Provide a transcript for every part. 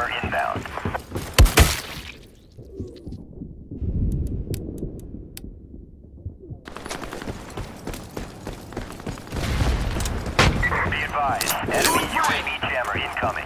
jammer inbound. Be advised, enemy UAV jammer incoming.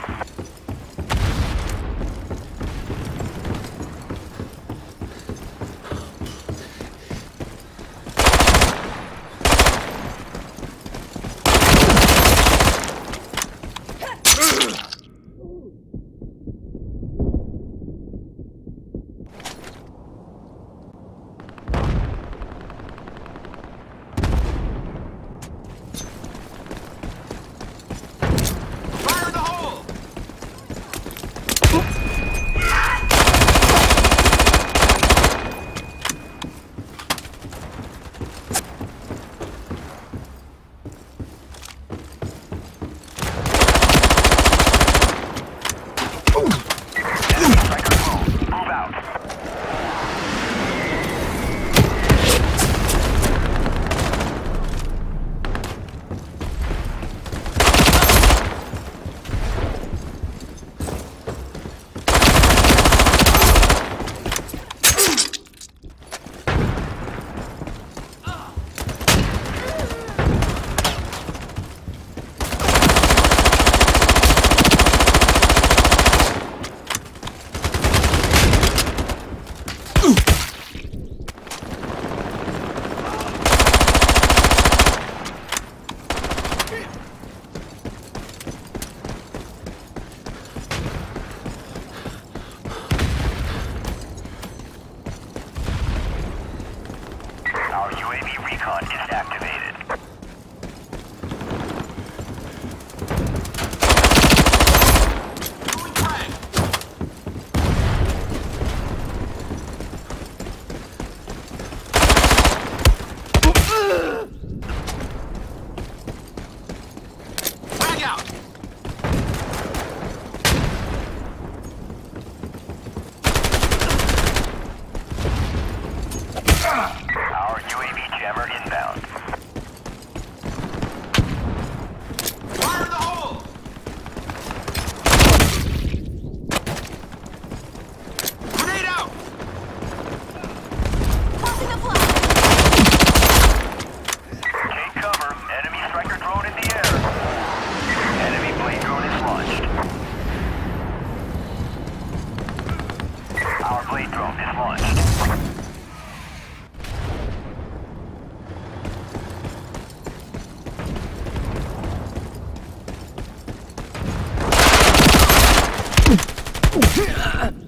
Our UAV recon is activated. Frag out! Our UAV jammer inbound. Fire in the hole! Grenade out! Tossing the flag! Take cover. Enemy striker drone in the air. Enemy blade drone is launched. Our blade drone is launched. Yeah.